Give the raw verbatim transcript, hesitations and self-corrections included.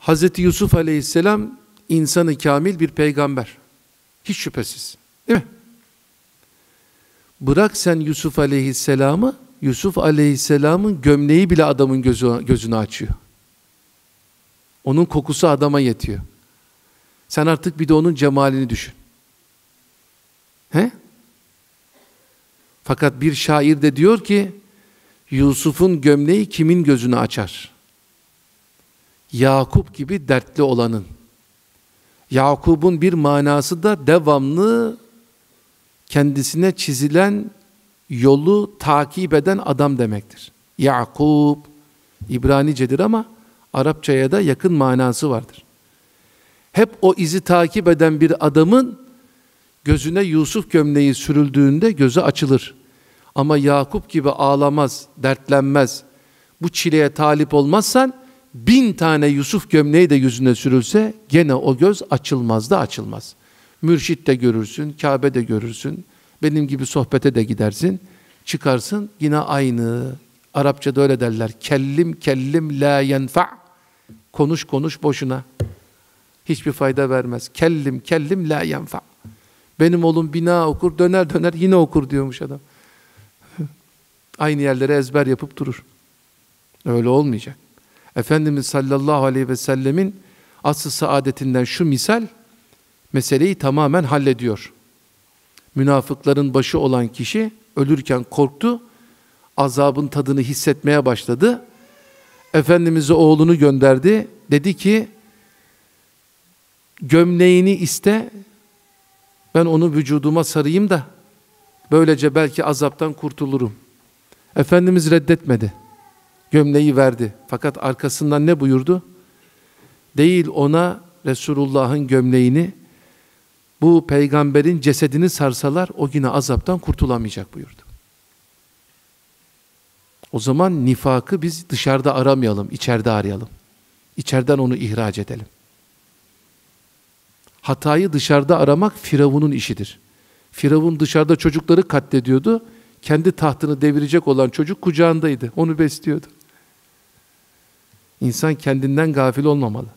Hazreti Yusuf Aleyhisselam insanı kamil bir peygamber. Hiç şüphesiz. Değil mi? Bırak sen Yusuf Aleyhisselam'ı, Yusuf Aleyhisselam'ın gömleği bile adamın gözü, gözünü açıyor. Onun kokusu adama yetiyor. Sen artık bir de onun cemalini düşün. He? Fakat bir şair de diyor ki, Yusuf'un gömleği kimin gözünü açar? Yakup gibi dertli olanın. Yakup'un bir manası da devamlı kendisine çizilen yolu takip eden adam demektir. Yakup, İbranicedir ama Arapçaya da yakın manası vardır. Hep o izi takip eden bir adamın gözüne Yusuf gömleği sürüldüğünde gözü açılır. Ama Yakup gibi ağlamaz, dertlenmez, bu çileye talip olmazsan bin tane Yusuf gömleği de yüzüne sürülse gene o göz açılmaz da açılmaz. Mürşit de görürsün, Kabe de görürsün, benim gibi sohbete de gidersin, çıkarsın yine aynı. Arapçada öyle derler, kellim kellim la yenfa', konuş konuş boşuna, hiçbir fayda vermez. Kellim kellim la yenfa'. Benim oğlum bina okur, döner döner yine okur diyormuş adam. Aynı yerlere ezber yapıp durur. Öyle olmayacak. Efendimiz sallallahu aleyhi ve sellemin asr-ı saadetinden şu misal, meseleyi tamamen hallediyor. Münafıkların başı olan kişi ölürken korktu, azabın tadını hissetmeye başladı. Efendimiz'e oğlunu gönderdi, dedi ki, gömleğini iste, ben onu vücuduma sarayım da, böylece belki azaptan kurtulurum. Efendimiz reddetmedi. Gömleği verdi. Fakat arkasından ne buyurdu? Değil ona Resulullah'ın gömleğini, bu peygamberin cesedini sarsalar o yine azaptan kurtulamayacak buyurdu. O zaman nifakı biz dışarıda aramayalım, içeride arayalım. İçeriden onu ihraç edelim. Hatayı dışarıda aramak Firavun'un işidir. Firavun dışarıda çocukları katlediyordu. Kendi tahtını devirecek olan çocuk kucağındaydı. Onu besliyordu. İnsan kendinden gafil olmamalı.